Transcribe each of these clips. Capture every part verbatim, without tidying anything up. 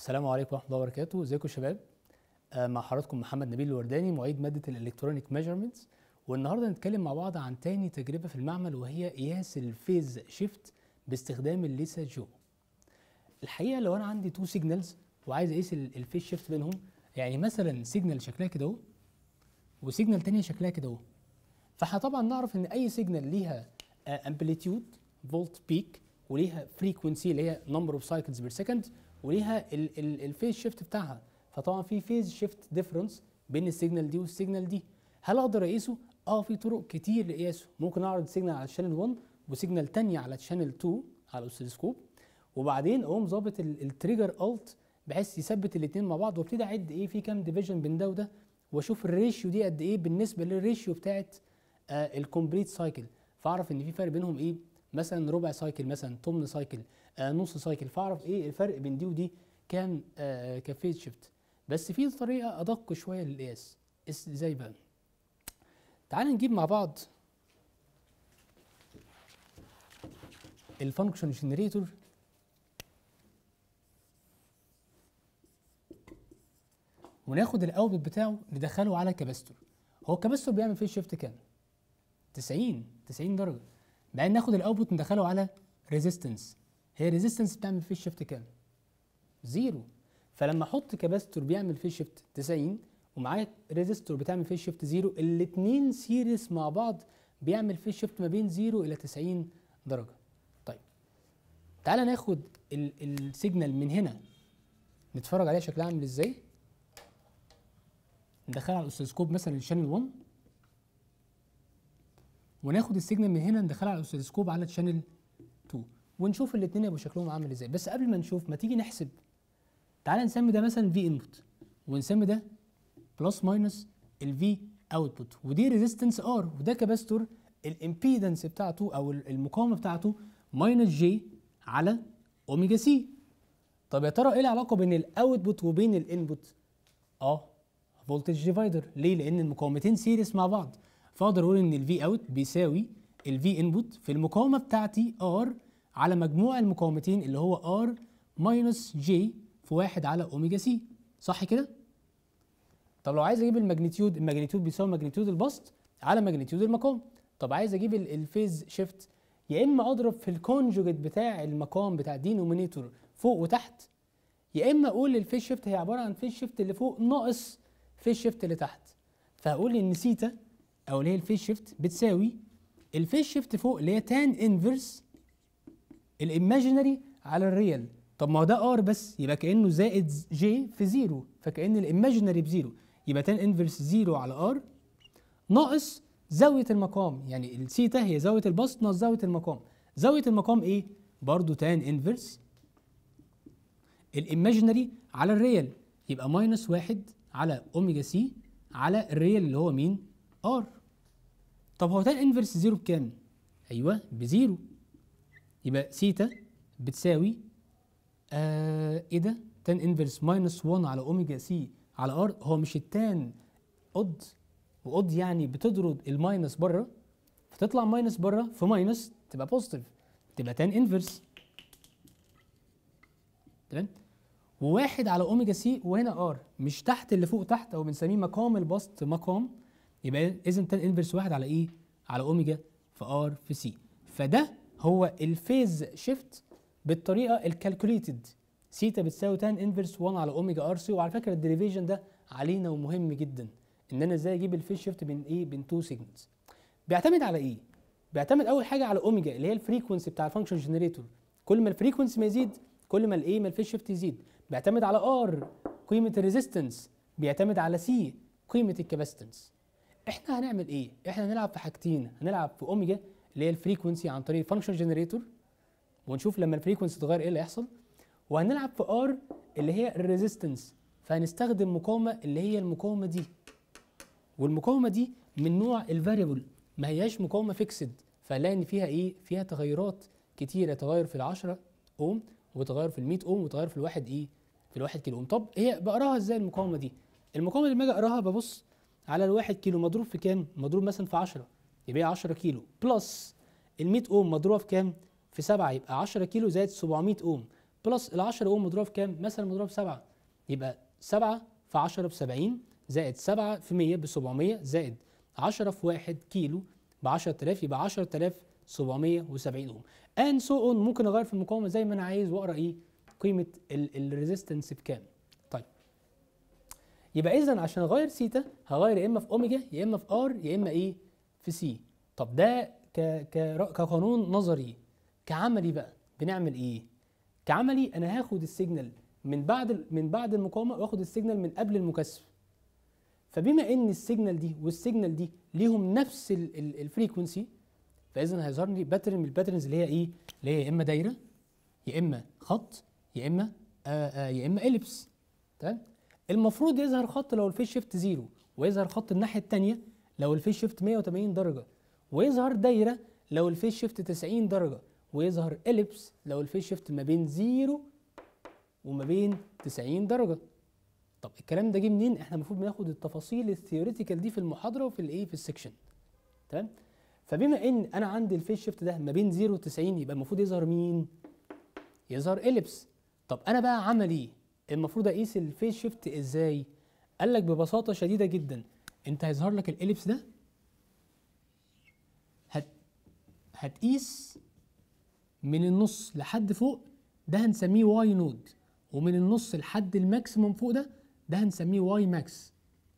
السلام عليكم ورحمة الله وبركاته، ازيكم يا شباب؟ آه مع حضراتكم محمد نبيل الورداني معيد مادة الالكترونيك ميجرمنتس، والنهارده هنتكلم مع بعض عن تاني تجربة في المعمل وهي قياس الفيز شيفت باستخدام الليسا جو. الحقيقة لو أنا عندي تو سيجنالز وعايز أقيس الفيز شيفت بينهم، يعني مثلا سيجنال شكلها كده أهو وسيجنال تانية شكلها كده أهو، فاحنا طبعا نعرف إن أي سيجنال ليها امبليتيود فولت بيك وليها فريكونسي اللي هي نمبر اوف سايكلز بير سكند وليها الفيز شيفت بتاعها، فطبعا في فيز شيفت ديفرنس بين السيجنال دي والسيجنال دي. هل اقدر اقيسه؟ اه في طرق كتير لقياسه. ممكن اعرض سيجنال على شانل واحد وسيجنال ثانيه على شانل اتنين على الاوسيلوسكوب، وبعدين اقوم ظابط التريجر الت بحيث يثبت الاثنين مع بعض، وابتدي اعد ايه في كام ديفيجن بين ده وده، واشوف الريشيو دي قد ايه بالنسبه للريشيو بتاعت آه الكومبليت سايكل، فاعرف ان في فرق بينهم ايه، مثلا ربع سايكل، مثلا ثمن سايكل، آه نص سايكل، فاعرف ايه الفرق بين دي ودي كام آه كفيز شيفت. بس في طريقه ادق شويه للقياس. ازاي بقى؟ تعال نجيب مع بعض الفانكشن جنريتور وناخد الاوتبوت بتاعه ندخله على كاباستور. هو الكاباستور بيعمل فيز شيفت كام؟ تسعين تسعين درجه. بعدين ناخد الاوتبوت ندخله على ريزيستنس، هي ريزيستنس بتعمل فيز شيفت كام؟ زيرو. فلما احط كاباستور بيعمل فيز شيفت تسعين ومعاه ريزيستور بتعمل فيز شيفت زيرو، الاثنين سيريس مع بعض بيعمل فيز شيفت ما بين زيرو الى تسعين درجه. طيب تعالى ناخد السيجنال من هنا نتفرج عليها شكلها عامل ازاي. ندخلها على الاوسيلوسكوب مثلا الشانل واحد، وناخد السيجنال من هنا ندخلها على الاوسيلوسكوب على الشانل اتنين، ونشوف الاثنين يبقوا شكلهم عامل ازاي. بس قبل ما نشوف ما تيجي نحسب. تعالى نسمي ده مثلا في انبوت ونسمي ده بلس ماينس الفي اوتبوت، ودي ريزيستنس ار، وده كاباستور الامبيدنس بتاعته او المقاومه بتاعته ماينس جي على اوميجا سي. طب يا ترى ايه العلاقه بين الاوتبوت وبين الانبوت؟ اه فولتج ديفايدر. ليه؟ لان المقاومتين سيريس مع بعض، فاقدر اقول ان الفي اوت بيساوي الفي انبوت في المقاومه بتاعتي ار على مجموع المقاومتين اللي هو ار ماينس جي في واحد على اوميجا سي. صح كده؟ طب لو عايز اجيب الماجنتيود، الماجنتيود بيساوي ماجنتيود البسط على ماجنتيود المقام. طب عايز اجيب الفيز شيفت، يا اما اضرب في الكونجوجيت بتاع المقام بتاع الدينومينيتور فوق وتحت، يا اما اقول الفيز شيفت هي عباره عن فيز شيفت اللي فوق ناقص فيز شيفت اللي تحت. فهقول ان سيتا او اللي هي الفيز شيفت بتساوي الفيز شيفت فوق اللي هي تان انفرس الايماجينري على الريال. طب ما هو ده ار بس، يبقى كانه زائد جي في زيرو، فكان الايماجينري بزيرو، يبقى تان انفرس زيرو على ار ناقص زاويه المقام، يعني السيتا هي زاويه البسط ناقص زاويه المقام. زاويه المقام ايه؟ برضو تان انفرس الايماجينري على الريال، يبقى ماينس واحد على اوميجا سي على الريال اللي هو مين؟ ار. طب هو تان انفرس زيرو بكام؟ ايوه بزيرو، يبقى سيتا بتساوي آه ايه ده؟ تان انفرس ماينس واحد على اوميجا سي على ار. هو مش التان اود، واود يعني بتضرب الماينس بره فتطلع ماينس بره في ماينس تبقى بوزيتيف، تبقى تان انفرس. تمام؟ وواحد على اوميجا سي وهنا ار، مش تحت اللي فوق تحت او بنسميه مقام البسط مقام، يبقى اذا تان انفرس واحد على ايه؟ على اوميجا في ار في سي. فده هو الفيز شيفت بالطريقه الكالكوليتد. سيتا بتساوي تان انفرس واحد على اوميجا ار سي. وعلى فكره الديريفيشن ده علينا ومهم جدا، ان انا ازاي اجيب الفيز شيفت بين ايه؟ بين تو سيجنالز. بيعتمد على ايه؟ بيعتمد اول حاجه على اوميجا اللي هي الفريكونسي بتاع الفانكشن جنريتور. كل ما الفريكونسي ما يزيد كل ما الايه؟ ما الفيز شيفت يزيد. بيعتمد على ار قيمه الريزيستنس، بيعتمد على سي قيمه الكاباسيتنس. احنا هنعمل ايه؟ احنا هنلعب في حاجتين، هنلعب في اوميجا اللي هي الفريكونسي عن طريق الفانكشن جنريتور ونشوف لما الفريكونسي تتغير ايه اللي هيحصل، وهنلعب في ار اللي هي الريزيستنس، فهنستخدم مقاومه اللي هي المقاومه دي، والمقاومه دي من نوع الفاريبل، ما هياش مقاومه فيكسد، فهنلاقي ان فيها ايه؟ فيها تغيرات كتيره، تغير في العشرة اوم وتغير في المية اوم وتغير في الواحد ايه؟ في الواحد كيلو اوم. طب هي بقراها ازاي المقاومه دي؟ المقاومه دي لما اجي اقراها ببص على الواحد كيلو مضروب في كام؟ مضروب مثلا في عشرة، يبقى عشرة كيلو بلس ال مية اوم مضروبه في كام؟ في سبعة، يبقى عشرة كيلو زائد سبعمية اوم بلس ال عشرة اوم مضروبه في كام؟ مثلا مضروبه في سبعة، يبقى سبعة في عشرة ب سبعين، زائد سبعة في مية ب سبعمية، زائد عشرة في واحد كيلو ب عشرة آلاف، يبقى عشرة آلاف وسبعمية وسبعين اوم. and so on. ممكن اغير في المقاومه زي ما انا عايز واقرا ايه قيمه الريزيستنس بكام. طيب يبقى اذا عشان اغير سيتا هغير يا اما في اوميجا يا اما في ار يا اما ايه في سي. طب ده ك ك كقانون نظري. كعملي بقى بنعمل ايه؟ كعملي انا هاخد السيجنال من بعد من بعد المقاومه واخد السيجنال من قبل المكثف. فبما ان السيجنال دي والسيجنال دي ليهم نفس الفريكونسي، فاذا هيظهر لي باترن من الباترنز اللي هي ايه؟ اللي هي يا اما دايره يا اما خط يا اما آآ آآ يا اما اليبس. تمام؟ المفروض يظهر خط لو الفيس شيفت زيرو، ويظهر خط الناحيه الثانيه لو الفيس شيفت مية وتمانين درجه، ويظهر دايره لو الفيس شيفت تسعين درجه، ويظهر اليبس لو الفيس شيفت ما بين زيرو وما بين تسعين درجه. طب الكلام ده جه منين؟ احنا المفروض بناخد التفاصيل الثيوريتيكال دي في المحاضره وفي الايه في السكشن. تمام؟ فبما ان انا عندي الفيس شيفت ده ما بين زيرو و تسعين، يبقى المفروض يظهر مين؟ يظهر اليبس. طب انا بقى عمل ايه؟ المفروض اقيس الفيس شيفت ازاي؟ قال لك ببساطه شديده جدا، انت هيظهر لك الاليبس ده، هت هتقيس من النص لحد فوق، ده هنسميه واي نود، ومن النص لحد الماكسيموم فوق ده ده هنسميه واي ماكس.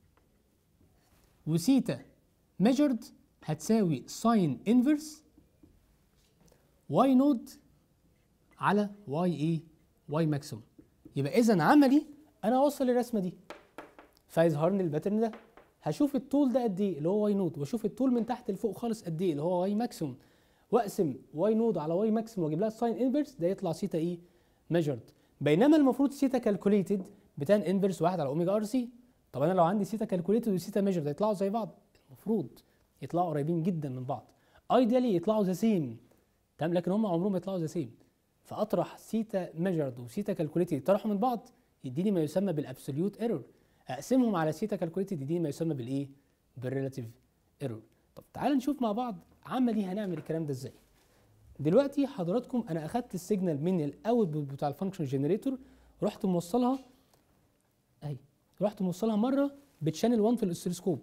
وسيتا ميجرد هتساوي ساين انفرس واي نود على واي ايه؟ واي ماكسيموم. يبقى اذا عملي انا اوصل الرسمه دي فيظهر لي الباترن ده، هشوف الطول ده قد ايه اللي هو واي نود، واشوف الطول من تحت لفوق خالص قد ايه اللي هو واي ماكسيموم، واقسم واي نود على واي ماكسيموم واجيب لها الساين انفرس، ده يطلع سيتا ايه؟ ميجرد. بينما المفروض سيتا كالكوليتد بتان انفرس واحد على اوميجا ار سي. طب انا لو عندي سيتا كالكوليتد وسيتا ميجرد هيطلعوا زي بعض؟ المفروض يطلعوا قريبين جدا من بعض، ايديالي يطلعوا ذا سيم. تمام؟ لكن هم عمرهم ما يطلعوا ذا سيم. فاطرح سيتا ميجرد وسيتا كالكوليتد يطرحوا من بعض يديني ما يسمى بالابسوليوت ايرور، اقسمهم على سيتا كالكوليتد يديني ما يسمى بالايه؟ بالريلاتيف ايرور. طب تعال نشوف مع بعض عملي هنعمل الكلام ده ازاي. دلوقتي حضراتكم انا اخدت السيجنال من الاوتبوت بتاع الفانكشن جنريتور، رحت موصلها اهي، رحت موصلها مره بتشانل واحد في الاوسيلوسكوب،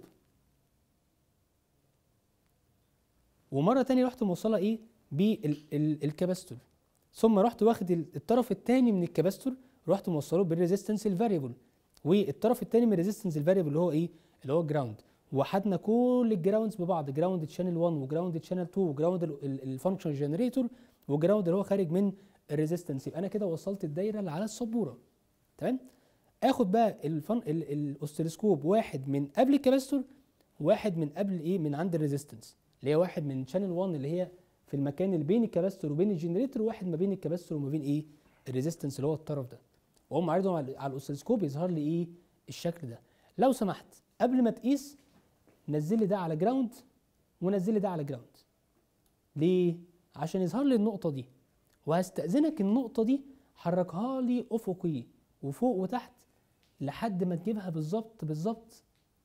ومره ثانيه رحت موصلها ايه؟ بالكاباستور، ثم رحت واخد الطرف الثاني من الكاباستور رحت موصله بالريزيستنس الفاريبل، والطرف الثاني من الريزيستنس الفاريبل اللي هو ايه؟ اللي هو الجراوند. وحدنا كل الجراوندز ببعض، جراوند تشانل واحد وجراوند تشانل اتنين وجراوند الفانكشن جنريتور وجراوند اللي هو خارج من الريزيستنس. يبقى انا كده وصلت الدايره اللي على السبوره. تمام؟ اخد بقى الفن الاوسيلوسكوب واحد من قبل الكاباستور واحد من قبل ايه؟ من عند الريزيستنس، اللي هي واحد من شانل واحد اللي هي في المكان اللي بين الكاباستور وبين الجنريتور، وواحد ما بين الكاباستور وما بين ايه؟ الريزيستنس اللي هو الطرف ده. واقوم عارضهم على الاوسيلوسكوب يظهر لي ايه؟ الشكل ده. لو سمحت قبل ما تقيس نزل لي ده على جراوند ونزل لي ده على جراوند. ليه؟ عشان يظهر لي النقطه دي، وهستأذنك النقطه دي حركها لي افقي وفوق وتحت لحد ما تجيبها بالظبط بالظبط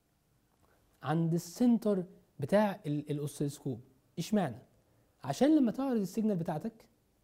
عند السنتر بتاع الاوسيلوسكوب. اشمعنى؟ عشان لما تعرض السيجنال بتاعتك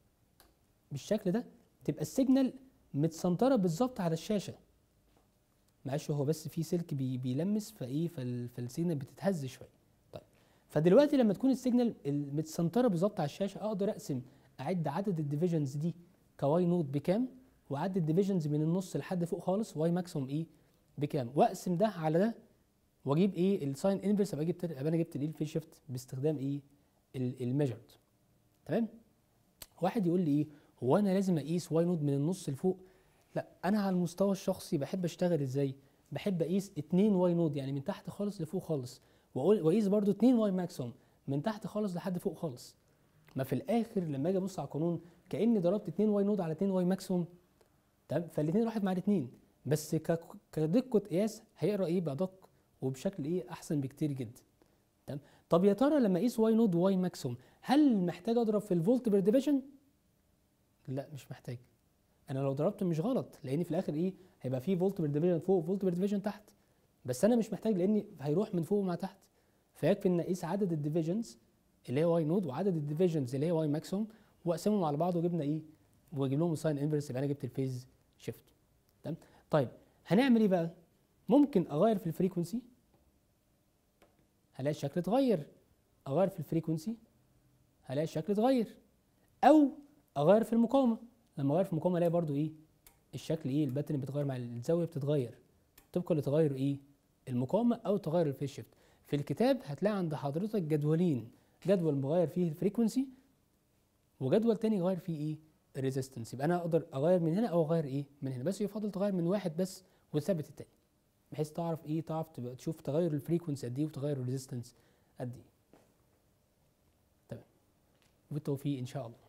بالشكل ده تبقى السيجنال متسنطره بالظبط على الشاشه. معلش هو بس في سلك بي بيلمس فايه فالسيجنال بتتهز شويه. طيب فدلوقتي لما تكون السيجنال متسنطره بالظبط على الشاشه اقدر اقسم اعد عدد الديفيجنز دي كواي نود بكام، وعدد الديفيجنز من النص لحد فوق خالص واي ماكسيموم ايه بكام، واقسم ده على ده واجيب ايه؟ الساين انفرس. ابقى جبت ابقى انا جبت الايه؟ الفيس شيفت باستخدام ايه؟ الميجرد. تمام؟ واحد يقول لي ايه؟ هو انا لازم اقيس واي نود من النص لفوق؟ لا، انا على المستوى الشخصي بحب اشتغل ازاي؟ بحب اقيس اتنين واي نود، يعني من تحت خالص لفوق خالص، واقول واقيس برده اتنين واي ماكسيموم من تحت خالص لحد فوق خالص. ما في الاخر لما اجي ابص على القانون كاني ضربت اتنين واي نود على اتنين واي ماكسيموم. تمام؟ فالاثنين راحت مع الاثنين، بس كدقه قياس هيقرا ايه؟ بادق وبشكل ايه؟ احسن بكتير جدا. تمام؟ طب يا ترى لما اقيس واي نود وواي ماكسيموم هل محتاج اضرب في الفولت بير ديفيجن؟ لا مش محتاج. انا لو ضربت مش غلط، لان في الاخر ايه؟ هيبقى في فولت بير ديفيجن فوق وفولت بير ديفيجن تحت، بس انا مش محتاج لان هيروح من فوق ومع تحت. فيكفي ان اقيس عدد الديفيجنز اللي هي واي نود وعدد الديفيجنز اللي هي واي ماكسيموم واقسمهم على بعض وجبنا ايه؟ واجيب لهم الساين انفرس، يبقى انا جبت الفيز شيفت. تمام. طيب هنعمل ايه بقى؟ ممكن اغير في الفريكونسي هلاقي الشكل اتغير، اغير في الفريكونسي هلاقي الشكل اتغير، او اغير في المقاومه، لما اغير في المقاومه الاقي برضو ايه الشكل، ايه الباترن بتتغير مع الزاويه بتتغير طبقا لتغير ايه المقاومه او تغير الفيز شيفت. في الكتاب هتلاقي عند حضرتك جدولين، جدول مغير فيه الفريكونسي وجدول تاني يغير فيه ايه الريزيستنس. يبقى انا اقدر اغير من هنا او اغير ايه من هنا، بس يفضل تغير من واحد بس وتثبت التاني، بحيث تعرف ايه تعرف تبقى تشوف تغير الفريكونسي قد ايه وتغير الريزيستنس قد ايه. تمام، وبالتوفيق ان شاء الله.